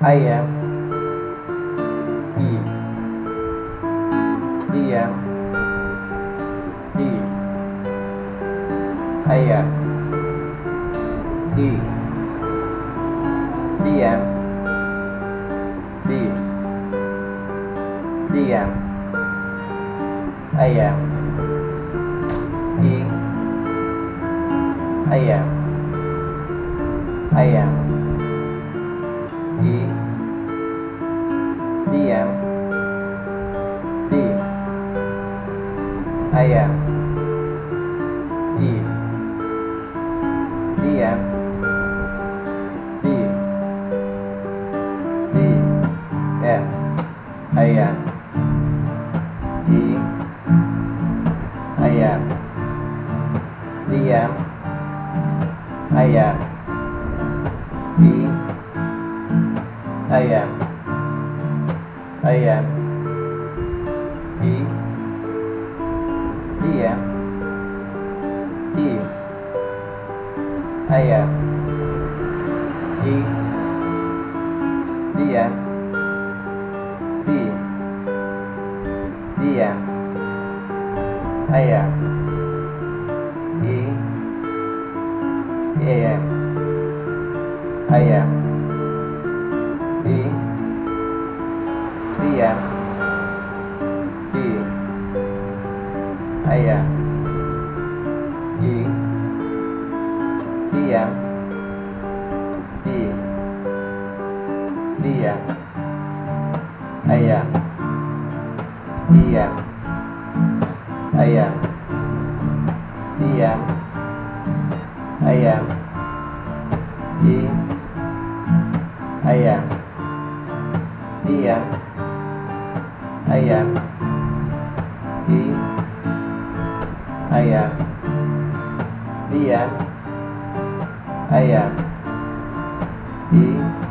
ayam, I, diam, di, ayam, di, diam, di, diam, ayam, I, ayam, ayam, I, diam, di, ayam, I, diam, di, ya, ayam, I, ayam, diam, ayam, I, ayam, ayam, I, diam, di, ayam, I, diam, di, diam, ayam, I, ayam, ayam, I, diam, di, ayam, I, diam, di, diam, ayam, diam, ayam, diam, ayam, I, ayam, diam, ayam, I, ayam, diam, ayam, I,